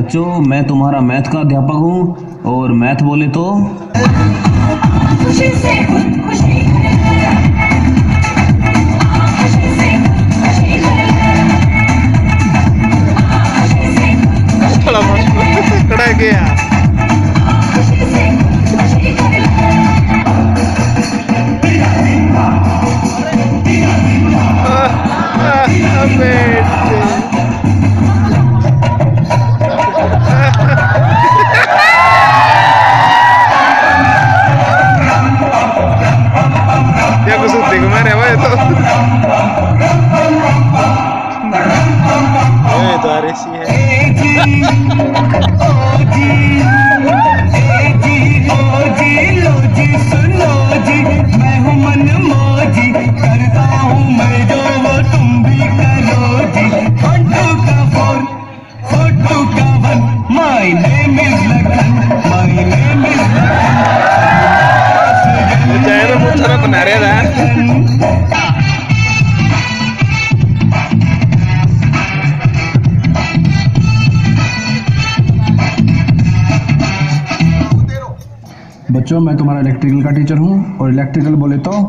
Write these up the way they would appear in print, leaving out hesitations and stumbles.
बच्चों, मैं तुम्हारा मैथ का अध्यापक हूँ और मैथ बोले तो खुशी से खुशी खड़ा गया तो आरसी है। सुनो जी, मैं हूँ मन मौजी, करता हूँ मैं जो वो तुम भी करो जी। फोटो का फोन, फोटो का one, my name is Lakhan, my name is Lakhan. जाए ना मुझे ना बना रहा था। बच्चों, मैं तुम्हारा इलेक्ट्रिकल का टीचर हूँ और इलेक्ट्रिकल बोले तो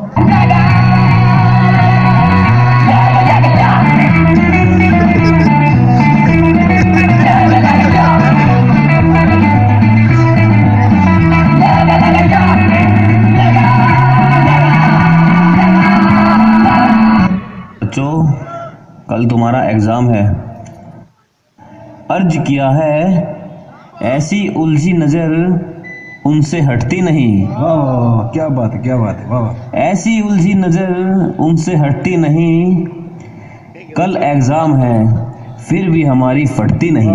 बच्चों, कल तुम्हारा एग्जाम है। अर्ज किया है, ऐसी उलझी नजर उनसे हटती नहीं। वाह, क्या बात है, क्या बात है, वाह। ऐसी उलझी नजर उनसे हटती नहीं, कल एग्जाम है फिर भी हमारी फटती नहीं।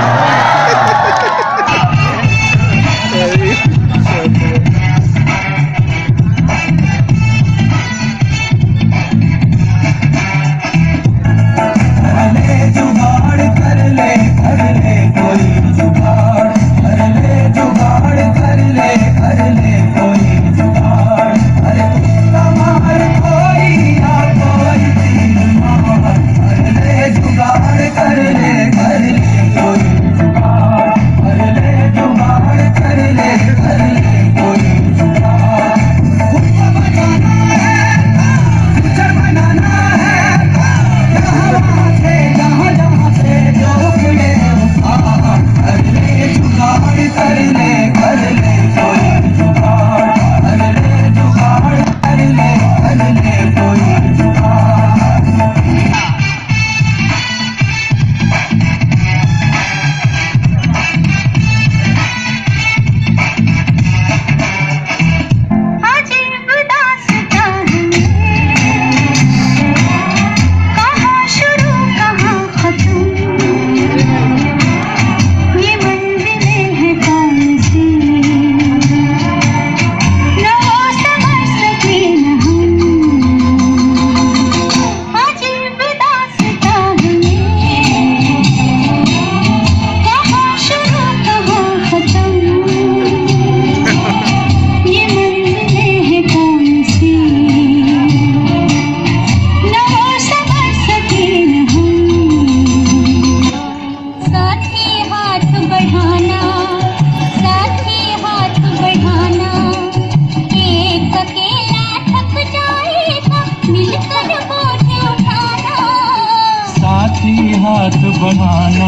हाथ बढ़ाना,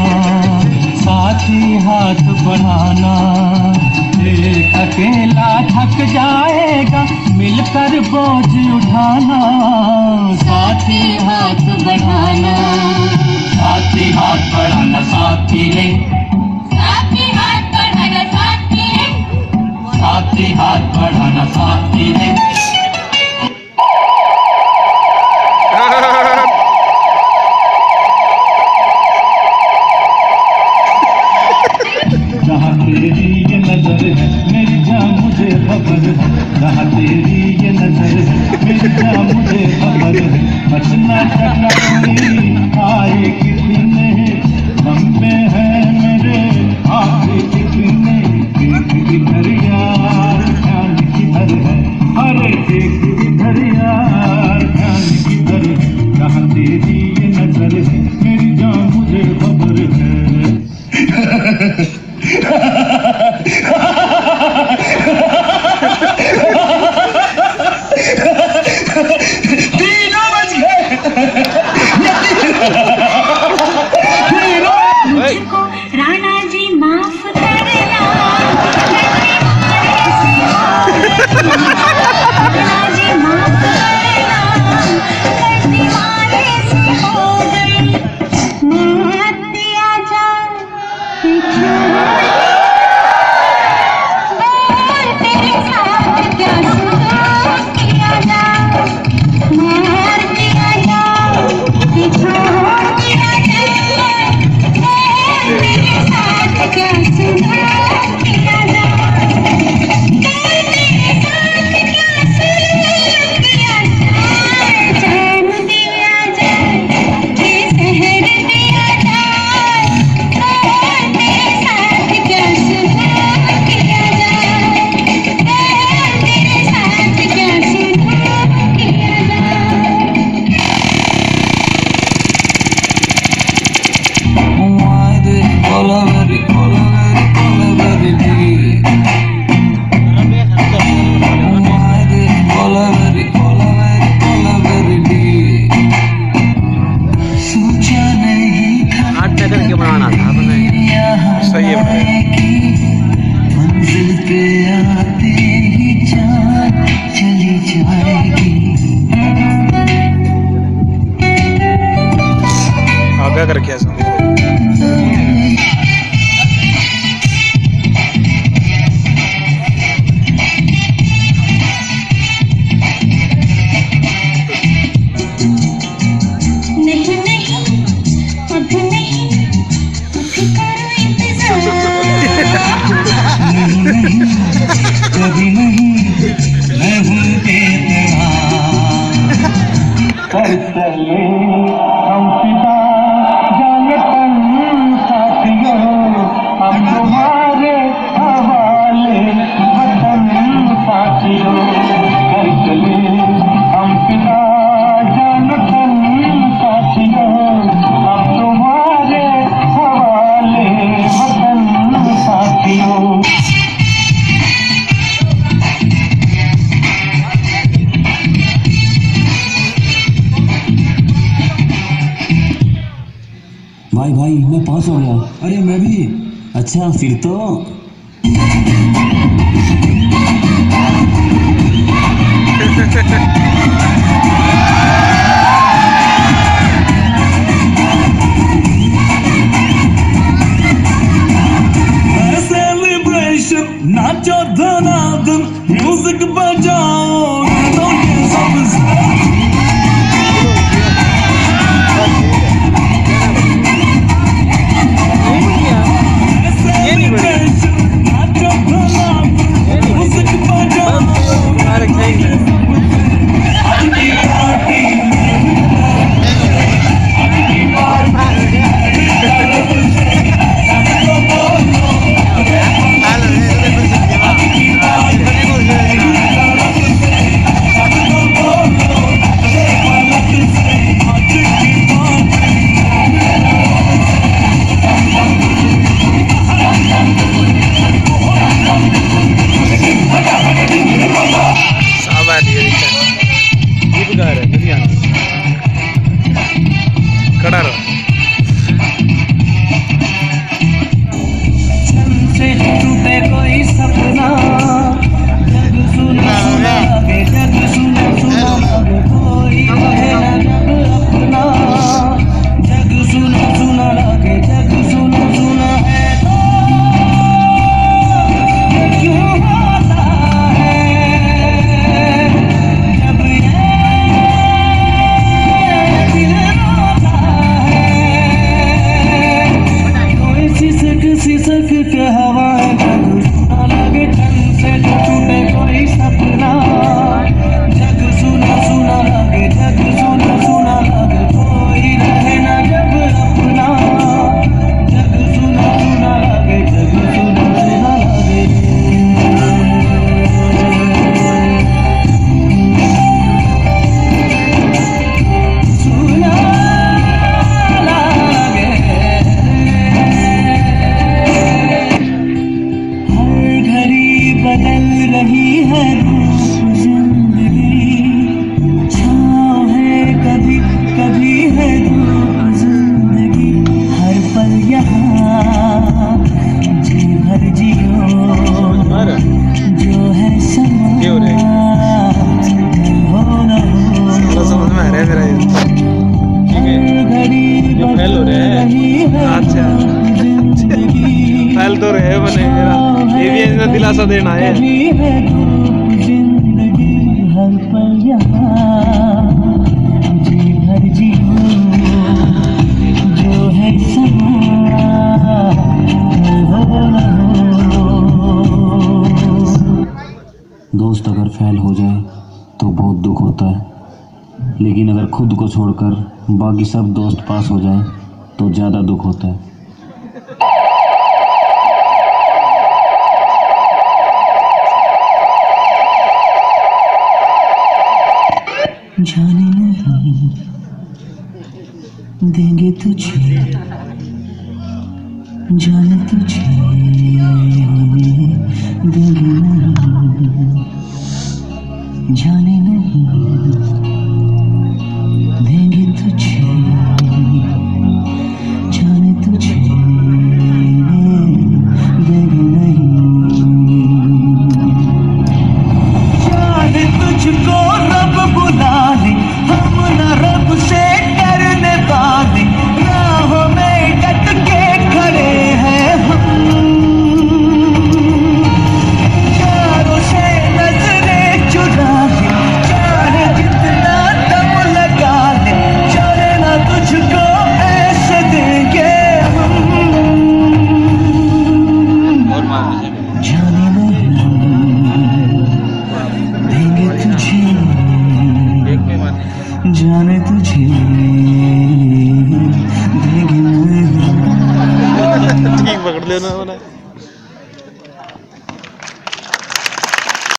साथी हाथ बढ़ाना, एक अकेला थक जाएगा मिलकर बोझ उठाना। साथी हाथ बढ़ाना, साथी हाथ बढ़ाना, साथी रे, साथी हाथ बढ़ाना, साथी रे, साथी हाथ बढ़ाना, साथी रे। तेरी ये नजर है मेरी जान मुझे खबर है, जहाँ तेरी ये नजर है मेरी जान मुझे खबर है, बचना टकराई ये मंजिल पे आते ही जान चली जाएगी। आगा करके ऐसा नहीं नहीं अभी नहीं, अभी करो इंतजार। कभी नहीं मैं हूँ बेतहा पर चले हम पिता जाने तन साथियों हम तुम्हारे हवाले वतन साथियों पर चले हम पिता जाने तन साथियों हम तुम्हारे हवाले वतन साथियों। भाई भाई मैं पास हो गया। अरे मैं भी। अच्छा फिर तो सेलिब्रेशन नाचो धनाधन म्यूजिक बजाओ तो ये सब खड़ा रहो। से टूटे कोई सपना जग सुना सुना लगे जग सुना सुना लगे कोई रहे ना जग अपना जग सुना सुना लगे जग सुना सुना है तो ये क्यों होता है जब ये दिल रोता है कोई सिसक के हवा जग सुना लगे तन से टूटे कोई सपना जग सुना सुना लगे जग सुना सुना लगे कोई रहे ना जब अपना जग सुना सुना लगे जग सुना सुना लगे सुना लगे बदल रही है रूप जिंदगी छाँव है कभी कभी है धूप जिंदगी हर पल यहाँ जी भर जियो जो है समा हो न हो समझ में आ रहा है मेरा ये। घड़ी फैल हो रहे हैं। अच्छा फैल तो रहे बने मेरा ये भी ऐसा दिलासा देना है। जिंदगी हर पल यहाँ जी भर जियो जो है समा हो न हो। दोस्त अगर फेल हो जाए तो बहुत दुख होता है, लेकिन अगर खुद को छोड़कर बाकी सब दोस्त पास हो जाएं तो ज़्यादा दुख होता है। जाने नहीं देंगे तुझे जाने तुझे देंगे नहीं जाने नहीं देंगे तुझे जाने तुझे जाने तुझे देगी ठीक पकड़ लेना मैंने।